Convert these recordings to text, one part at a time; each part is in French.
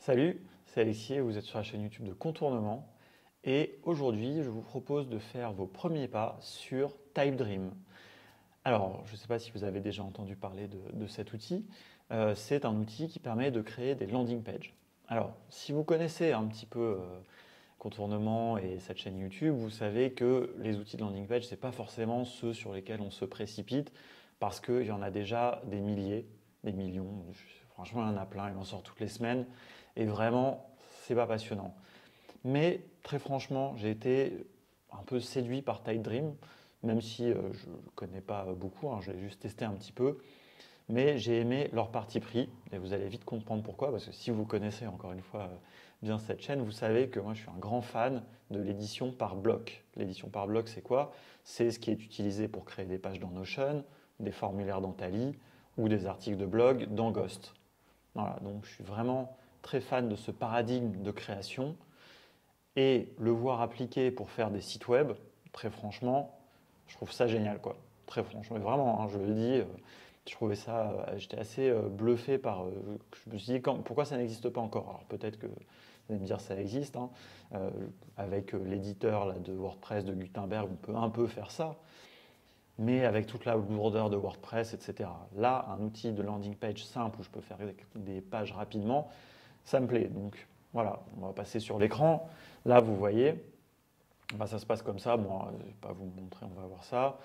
Salut, c'est Alexis et vous êtes sur la chaîne YouTube de Contournement. Et aujourd'hui, je vous propose de faire vos premiers pas sur TypeDream. Alors, je ne sais pas si vous avez déjà entendu parler de cet outil. C'est un outil qui permet de créer des landing pages. Alors, si vous connaissez un petit peu Contournement et cette chaîne YouTube, vous savez que les outils de landing page, ce n'est pas forcément ceux sur lesquels on se précipite parce qu'il y en a déjà des milliers, des millions. Franchement, il y en a plein, il en sort toutes les semaines. Et vraiment, c'est pas passionnant. Mais très franchement, j'ai été un peu séduit par TypeDream, même si je ne connais pas beaucoup, je l'ai juste testé un petit peu. Mais j'ai aimé leur parti pris, et vous allez vite comprendre pourquoi, parce que si vous connaissez encore une fois bien cette chaîne, vous savez que moi je suis un grand fan de l'édition par bloc. L'édition par bloc, c'est quoi? C'est ce qui est utilisé pour créer des pages dans Notion, des formulaires dans Tally ou des articles de blog dans Ghost. Voilà, donc je suis vraiment très fan de ce paradigme de création et le voir appliqué pour faire des sites web, très franchement, je trouve ça génial, quoi. Très franchement, vraiment, je le dis, je trouvais ça, j'étais assez bluffé par. Je me suis dit, pourquoi ça n'existe pas encore? Alors peut-être que vous allez me dire ça existe, avec l'éditeur là, de WordPress de Gutenberg, on peut un peu faire ça, mais avec toute la lourdeur de WordPress, etc. Là, un outil de landing page simple où je peux faire des pages rapidement, ça me plaît. Donc voilà, on va passer sur l'écran. Là, vous voyez, ça se passe comme ça. Bon, je ne vais pas vous montrer, on va voir ça.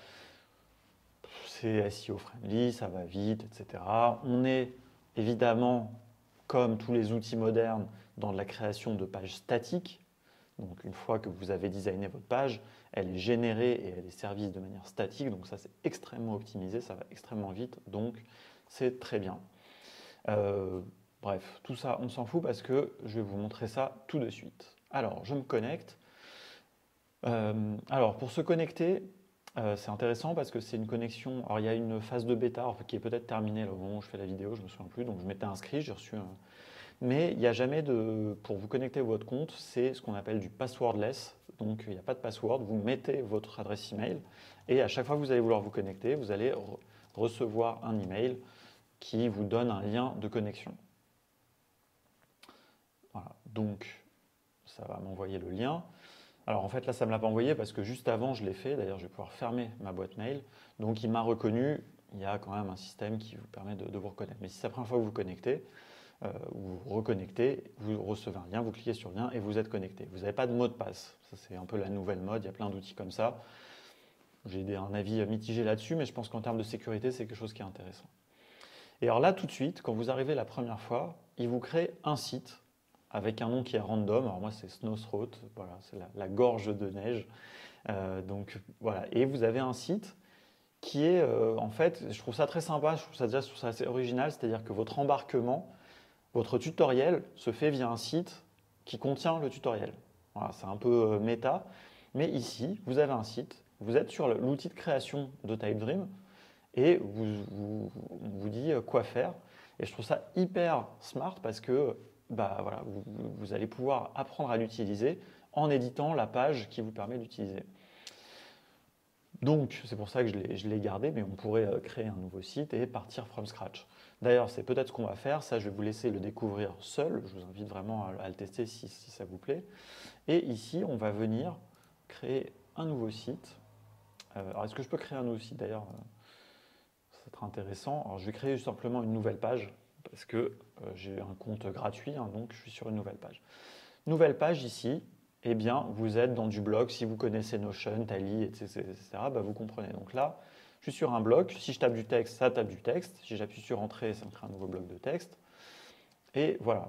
C'est SEO friendly, ça va vite, etc. On est évidemment, comme tous les outils modernes, dans la création de pages statiques. Donc une fois que vous avez designé votre page, elle est générée et elle est servie de manière statique. Donc ça, c'est extrêmement optimisé, ça va extrêmement vite. Donc c'est très bien. Bref, tout ça, on s'en fout parce que je vais vous montrer ça tout de suite. Alors, je me connecte. Alors, pour se connecter, c'est intéressant parce que c'est une connexion. Alors, il y a une phase de bêta qui est peut-être terminée là, au moment où je fais la vidéo, je ne me souviens plus. Donc, je m'étais inscrit, j'ai reçu un. Mais il n'y a jamais de. Pour vous connecter à votre compte, c'est ce qu'on appelle du passwordless. Donc, il n'y a pas de password. Vous mettez votre adresse email et à chaque fois que vous allez vouloir vous connecter, vous allez recevoir un email qui vous donne un lien de connexion. Voilà, donc ça va m'envoyer le lien. Alors en fait là ça ne me l'a pas envoyé parce que juste avant je l'ai fait, d'ailleurs je vais pouvoir fermer ma boîte mail. Donc il m'a reconnu, il y a quand même un système qui vous permet de vous reconnaître. Mais si c'est la première fois que vous vous connectez, vous vous reconnectez, vous recevez un lien, vous cliquez sur le lien et vous êtes connecté. Vous n'avez pas de mot de passe, ça c'est un peu la nouvelle mode, il y a plein d'outils comme ça. J'ai un avis mitigé là-dessus, mais je pense qu'en termes de sécurité c'est quelque chose qui est intéressant. Et alors là tout de suite, quand vous arrivez la première fois, il vous crée un site avec un nom qui est random. Alors moi, c'est Snowthroat, voilà, c'est la gorge de neige. Donc voilà, et vous avez un site qui est, en fait, je trouve ça très sympa, je trouve ça assez original, c'est-à-dire que votre embarquement, votre tutoriel se fait via un site qui contient le tutoriel. Voilà, c'est un peu méta, mais ici, vous avez un site, vous êtes sur l'outil de création de TypeDream et vous dit quoi faire. Et je trouve ça hyper smart parce que voilà, vous allez pouvoir apprendre à l'utiliser en éditant la page qui vous permet d'utiliser. Donc, c'est pour ça que je l'ai gardé, mais on pourrait créer un nouveau site et partir from scratch. D'ailleurs, c'est peut-être ce qu'on va faire. Ça, je vais vous laisser le découvrir seul. Je vous invite vraiment à le tester si ça vous plaît. Et ici, on va venir créer un nouveau site. Alors, est-ce que je peux créer un nouveau site d'ailleurs? Ça va être intéressant. Alors, je vais créer simplement une nouvelle page parce que j'ai un compte gratuit, donc je suis sur une nouvelle page. Nouvelle page ici, eh bien, vous êtes dans du blog. Si vous connaissez Notion, Tally, etc., vous comprenez. Donc là, je suis sur un blog. Si je tape du texte, ça tape du texte. Si j'appuie sur Entrée, ça me crée un nouveau bloc de texte. Et voilà.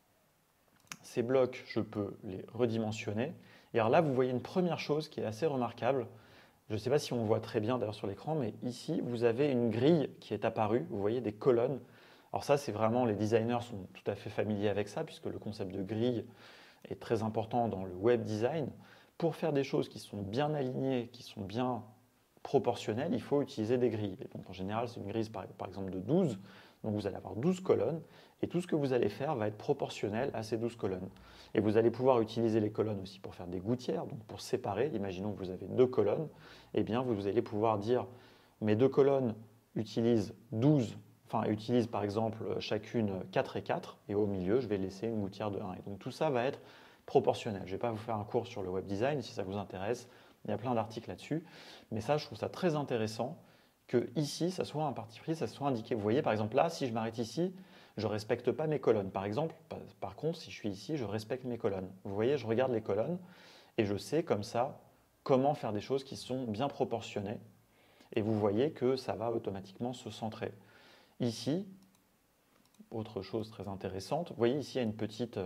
Ces blocs, je peux les redimensionner. Et alors là, vous voyez une première chose qui est assez remarquable. Je ne sais pas si on voit très bien d'ailleurs sur l'écran, mais ici, vous avez une grille qui est apparue. Vous voyez des colonnes. Alors ça, c'est vraiment, les designers sont tout à fait familiers avec ça, puisque le concept de grille est très important dans le web design. Pour faire des choses qui sont bien alignées, qui sont bien proportionnelles, il faut utiliser des grilles. Et donc en général, c'est une grille par exemple de 12. Donc vous allez avoir 12 colonnes et tout ce que vous allez faire va être proportionnel à ces 12 colonnes. Et vous allez pouvoir utiliser les colonnes aussi pour faire des gouttières, donc pour séparer. Imaginons que vous avez deux colonnes, eh bien vous allez pouvoir dire mes deux colonnes utilisent 12 enfin utilise par exemple chacune 4 et 4, et au milieu, je vais laisser une gouttière de 1. Et donc tout ça va être proportionnel. Je ne vais pas vous faire un cours sur le web design, si ça vous intéresse, il y a plein d'articles là-dessus, mais ça, je trouve ça très intéressant que ici, ça soit un parti pris, ça soit indiqué. Vous voyez, par exemple, là, si je m'arrête ici, je ne respecte pas mes colonnes. Par exemple, par contre, si je suis ici, je respecte mes colonnes. Vous voyez, je regarde les colonnes et je sais comme ça comment faire des choses qui sont bien proportionnées. Et vous voyez que ça va automatiquement se centrer. Ici, autre chose très intéressante, vous voyez ici, il y a une petite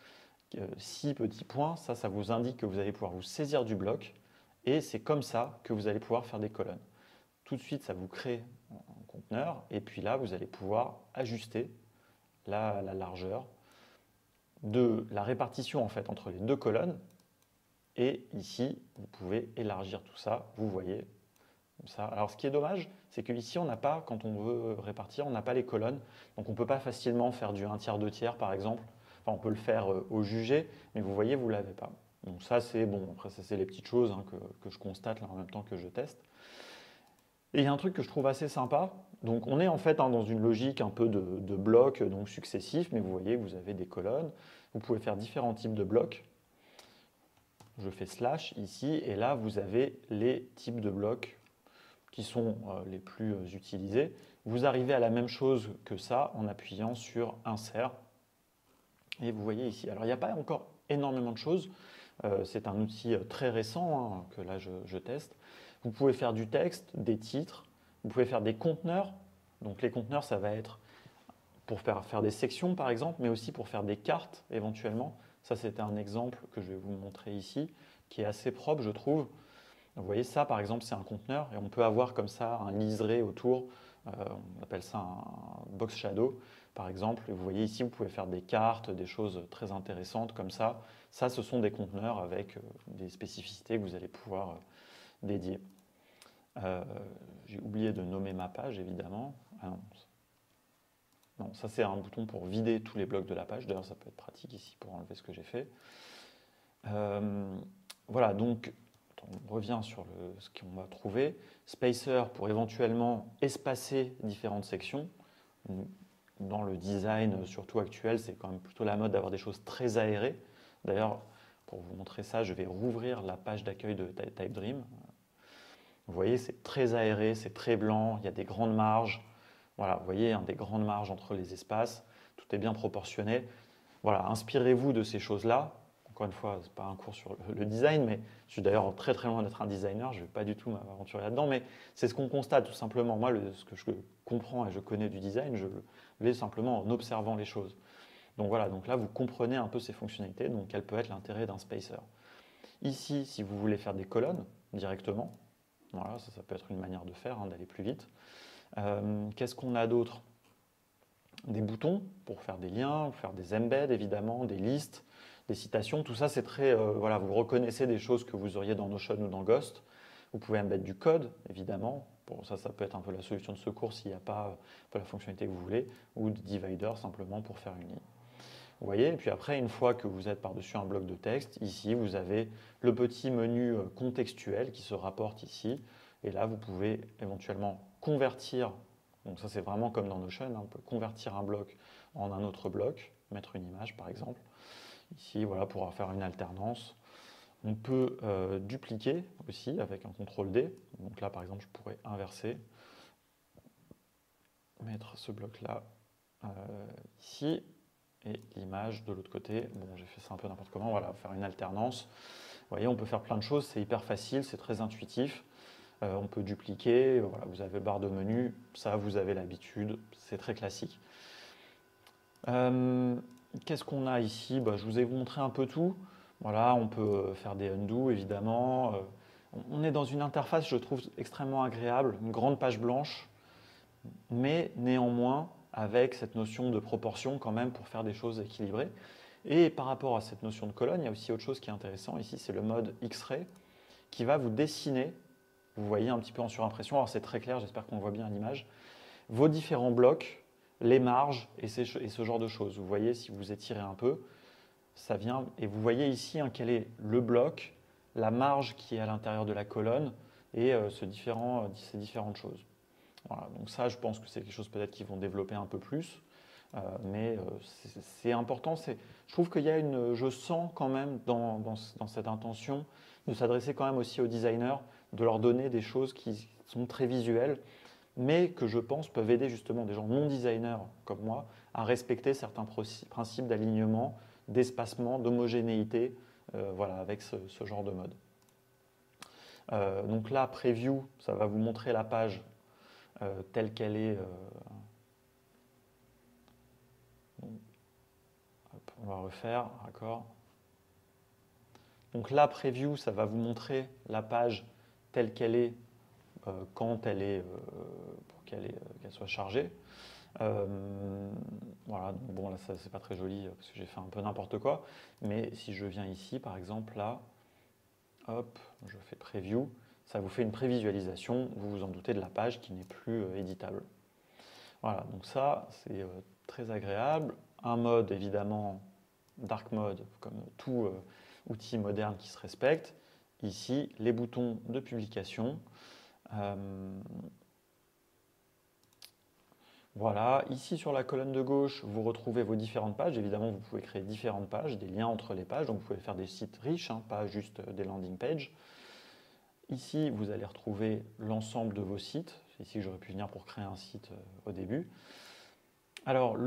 6 petits points. Ça vous indique que vous allez pouvoir vous saisir du bloc. Et c'est comme ça que vous allez pouvoir faire des colonnes. Tout de suite, ça vous crée un conteneur. Et puis là, vous allez pouvoir ajuster la largeur de la répartition en fait entre les deux colonnes. Et ici, vous pouvez élargir tout ça. Vous voyez comme ça. Alors, ce qui est dommage, c'est qu'ici, on n'a pas, quand on veut répartir, on n'a pas les colonnes. Donc, on ne peut pas facilement faire du 1 tiers, 2 tiers, par exemple. Enfin, on peut le faire au jugé, mais vous voyez, vous ne l'avez pas. Donc ça, c'est bon. Après, ça, c'est les petites choses que je constate là en même temps que je teste. Et il y a un truc que je trouve assez sympa. Donc on est en fait dans une logique un peu de blocs donc successifs, mais vous voyez, vous avez des colonnes. Vous pouvez faire différents types de blocs. Je fais slash ici, et là vous avez les types de blocs qui sont les plus utilisés. Vous arrivez à la même chose que ça en appuyant sur insert. Et vous voyez ici. Alors il n'y a pas encore énormément de choses. C'est un outil très récent que là je teste. Vous pouvez faire du texte, des titres, vous pouvez faire des conteneurs. Donc les conteneurs, ça va être pour faire des sections par exemple, mais aussi pour faire des cartes éventuellement. Ça, c'était un exemple que je vais vous montrer ici, qui est assez propre, je trouve. Vous voyez, ça par exemple, c'est un conteneur, et on peut avoir comme ça un liseré autour. On appelle ça un box shadow, par exemple. Et vous voyez ici, vous pouvez faire des cartes, des choses très intéressantes comme ça. Ça, ce sont des conteneurs avec des spécificités que vous allez pouvoir dédier. J'ai oublié de nommer ma page, évidemment. Ah non. Non, ça c'est un bouton pour vider tous les blocs de la page. D'ailleurs, ça peut être pratique ici pour enlever ce que j'ai fait. Voilà, donc on revient sur ce qu'on va trouver. Spacer pour éventuellement espacer différentes sections. Dans le design, surtout actuel, c'est quand même plutôt la mode d'avoir des choses très aérées. D'ailleurs, pour vous montrer ça, je vais rouvrir la page d'accueil de TypeDream. Vous voyez, c'est très aéré, c'est très blanc, il y a des grandes marges. Voilà, vous voyez, des grandes marges entre les espaces, tout est bien proportionné. Voilà, inspirez-vous de ces choses-là. Encore une fois, ce n'est pas un cours sur le design, mais je suis d'ailleurs très très loin d'être un designer, je ne vais pas du tout m'aventurer là-dedans, mais c'est ce qu'on constate tout simplement. Moi, ce que je comprends et je connais du design, je l'ai simplement en observant les choses. Donc voilà, donc là, vous comprenez un peu ces fonctionnalités, donc quel peut être l'intérêt d'un spacer. Ici, si vous voulez faire des colonnes directement, voilà, ça peut être une manière de faire, d'aller plus vite. Qu'est-ce qu'on a d'autre? Des boutons pour faire des liens, pour faire des embeds évidemment, des listes, des citations. Tout ça, c'est très. Voilà, vous reconnaissez des choses que vous auriez dans Notion ou dans Ghost. Vous pouvez embed du code, évidemment. Bon, ça peut être un peu la solution de secours s'il n'y a pas la fonctionnalité que vous voulez, ou de divider simplement pour faire une ligne. Vous voyez, et puis après, une fois que vous êtes par-dessus un bloc de texte, ici, vous avez le petit menu contextuel qui se rapporte ici. Et là, vous pouvez éventuellement convertir. Donc ça, c'est vraiment comme dans Notion. On peut convertir un bloc en un autre bloc, mettre une image, par exemple. Ici, voilà, pour faire une alternance. On peut dupliquer aussi avec un CTRL-D. Donc là, par exemple, je pourrais inverser, mettre ce bloc-là ici. Et l'image de l'autre côté. Bon, j'ai fait ça un peu n'importe comment. Voilà, faire une alternance. Vous voyez, on peut faire plein de choses. C'est hyper facile, c'est très intuitif. On peut dupliquer. Voilà, vous avez barre de menu. Ça, vous avez l'habitude. C'est très classique. Qu'est-ce qu'on a ici? Je vous ai montré un peu tout. Voilà, on peut faire des undo, évidemment. On est dans une interface, je trouve, extrêmement agréable. Une grande page blanche. Mais néanmoins, avec cette notion de proportion quand même pour faire des choses équilibrées. Et par rapport à cette notion de colonne, il y a aussi autre chose qui est intéressant ici, c'est le mode X-Ray qui va vous dessiner, vous voyez un petit peu en surimpression, alors c'est très clair, j'espère qu'on voit bien à l'image, vos différents blocs, les marges et ce genre de choses. Vous voyez, si vous étirez un peu, ça vient, et vous voyez ici quel est le bloc, la marge qui est à l'intérieur de la colonne et ces différentes choses. Voilà, donc ça, je pense que c'est quelque chose peut-être qu'ils vont développer un peu plus. Mais c'est important. Je trouve qu'il y a je sens quand même dans cette intention de s'adresser quand même aussi aux designers, de leur donner des choses qui sont très visuelles, mais que je pense peuvent aider justement des gens non designers comme moi à respecter certains principes d'alignement, d'espacement, d'homogénéité, voilà, avec ce genre de mode. Donc là, Preview, ça va vous montrer la page telle qu'elle est. Hop, on va refaire, d'accord. Donc là, Preview, ça va vous montrer la page telle qu'elle est quand elle est, pour qu'elle soit chargée. Voilà, donc bon là c'est pas très joli parce que j'ai fait un peu n'importe quoi, mais si je viens ici par exemple là, hop, je fais Preview, ça vous fait une prévisualisation, vous vous en doutez, de la page qui n'est plus éditable. Voilà, donc ça c'est très agréable. Un mode évidemment dark mode comme tout outil moderne qui se respecte. Ici les boutons de publication. Voilà, ici sur la colonne de gauche, vous retrouvez vos différentes pages. Évidemment, vous pouvez créer différentes pages, des liens entre les pages. Donc, vous pouvez faire des sites riches, hein, pas juste des landing pages. Ici, vous allez retrouver l'ensemble de vos sites. C'est ici que j'aurais pu venir pour créer un site au début. Alors,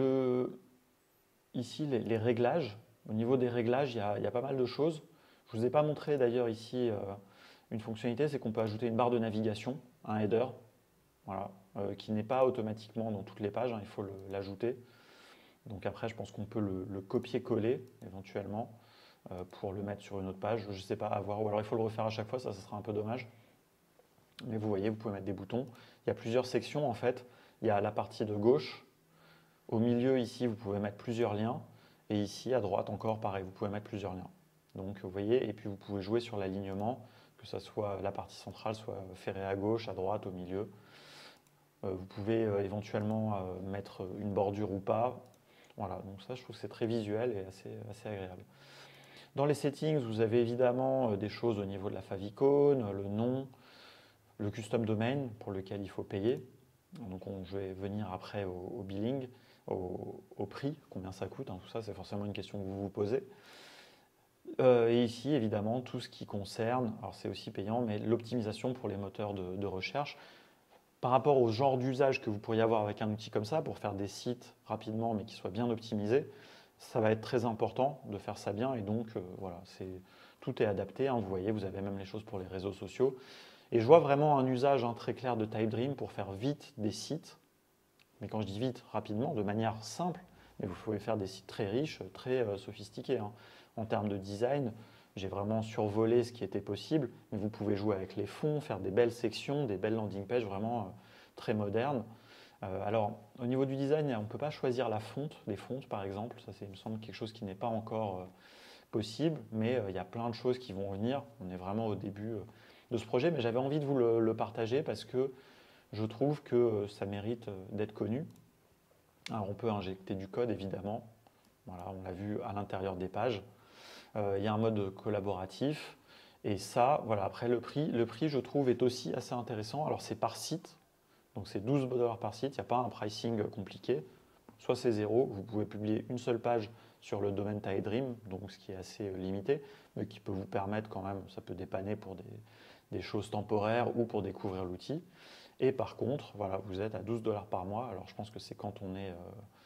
ici, les réglages. Au niveau des réglages, il y a pas mal de choses. Je ne vous ai pas montré d'ailleurs ici une fonctionnalité, c'est qu'on peut ajouter une barre de navigation, un header. Voilà, qui n'est pas automatiquement dans toutes les pages, hein, il faut l'ajouter. Donc après, je pense qu'on peut le copier-coller éventuellement pour le mettre sur une autre page. Je ne sais pas, à voir. Ou alors il faut le refaire à chaque fois, ça sera un peu dommage. Mais vous voyez, vous pouvez mettre des boutons. Il y a plusieurs sections en fait. Il y a la partie de gauche. Au milieu, ici, vous pouvez mettre plusieurs liens. Et ici, à droite, encore pareil, vous pouvez mettre plusieurs liens. Donc vous voyez, et puis vous pouvez jouer sur l'alignement, que ce soit la partie centrale, soit ferrée à gauche, à droite, au milieu. Vous pouvez éventuellement mettre une bordure ou pas. Voilà, donc ça, je trouve que c'est très visuel et assez agréable. Dans les settings, vous avez évidemment des choses au niveau de la favicon, le nom, le custom domain pour lequel il faut payer. Donc je vais venir après au billing, au prix, combien ça coûte. Hein, tout ça, c'est forcément une question que vous vous posez. Et ici, évidemment, tout ce qui concerne, alors c'est aussi payant, mais l'optimisation pour les moteurs de recherche. Par rapport au genre d'usage que vous pourriez avoir avec un outil comme ça, pour faire des sites rapidement mais qui soient bien optimisés, ça va être très important de faire ça bien. Et donc, voilà, tout est adapté. Hein, vous voyez, vous avez même les choses pour les réseaux sociaux. Et je vois vraiment un usage très clair de TypeDream pour faire vite des sites. Mais quand je dis vite, rapidement, de manière simple, mais vous pouvez faire des sites très riches, très sophistiqués. Hein. En termes de design, j'ai vraiment survolé ce qui était possible, mais vous pouvez jouer avec les fonds, faire des belles sections, des belles landing pages vraiment très modernes. Alors, au niveau du design, on ne peut pas choisir la fonte, les fontes par exemple. Ça, c'est, il me semble, quelque chose qui n'est pas encore possible, mais il y a plein de choses qui vont venir. On est vraiment au début de ce projet, mais j'avais envie de vous le partager parce que je trouve que ça mérite d'être connu. Alors, on peut injecter du code, évidemment. Voilà, on l'a vu à l'intérieur des pages. Il y a un mode collaboratif. Et ça, voilà, après le prix, je trouve, est aussi assez intéressant. Alors, c'est par site. Donc, c'est 12 $ par site. Il n'y a pas un pricing compliqué. Soit c'est zéro, vous pouvez publier une seule page sur le domaine TypeDream, donc ce qui est assez limité, mais qui peut vous permettre quand même, ça peut dépanner pour des choses temporaires ou pour découvrir l'outil. Et par contre, voilà, vous êtes à 12 $ par mois. Alors, je pense que c'est quand on est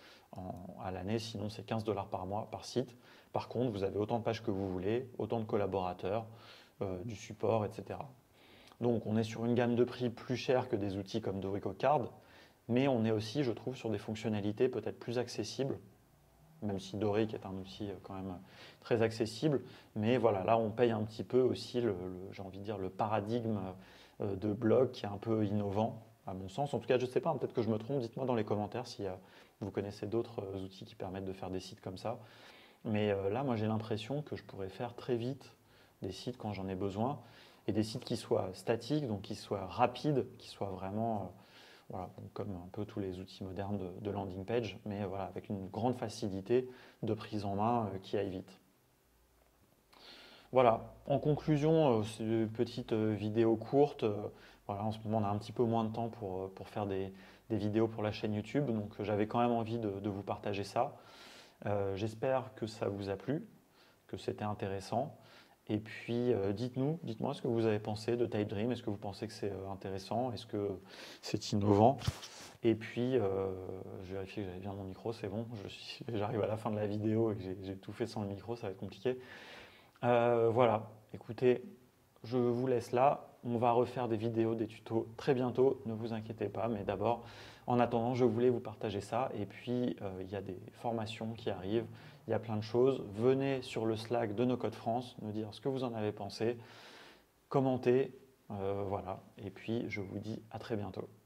à l'année, sinon c'est 15 $ par mois par site. Par contre, vous avez autant de pages que vous voulez, autant de collaborateurs, du support, etc. Donc on est sur une gamme de prix plus chère que des outils comme Dorico Card, mais on est aussi, je trouve, sur des fonctionnalités peut-être plus accessibles, même si Doric est un outil quand même très accessible. Mais voilà, là on paye un petit peu aussi, j'ai envie de dire, le paradigme de blog qui est un peu innovant, à mon sens. En tout cas, je ne sais pas, peut-être que je me trompe, dites-moi dans les commentaires si vous connaissez d'autres outils qui permettent de faire des sites comme ça. Mais là, moi j'ai l'impression que je pourrais faire très vite des sites quand j'en ai besoin, et des sites qui soient statiques, donc qui soient rapides, qui soient vraiment, voilà, comme un peu tous les outils modernes de landing page, mais voilà, avec une grande facilité de prise en main qui aille vite. Voilà, en conclusion, c'est une petite vidéo courte voilà, en ce moment, on a un petit peu moins de temps pour faire des vidéos pour la chaîne YouTube, donc j'avais quand même envie de vous partager ça. J'espère que ça vous a plu, que c'était intéressant. Et puis, dites-moi ce que vous avez pensé de Type Dream. Est-ce que vous pensez que c'est intéressant? Est-ce que c'est innovant? Et puis, je vérifie que j'avais bien mon micro, c'est bon. J'arrive à la fin de la vidéo et que j'ai tout fait sans le micro, ça va être compliqué. Voilà, écoutez, je vous laisse là. On va refaire des vidéos, des tutos très bientôt, ne vous inquiétez pas. Mais d'abord, en attendant, je voulais vous partager ça. Et puis, il y a des formations qui arrivent, il y a plein de choses. Venez sur le Slack de No Code France, nous dire ce que vous en avez pensé, commentez. Voilà, et puis je vous dis à très bientôt.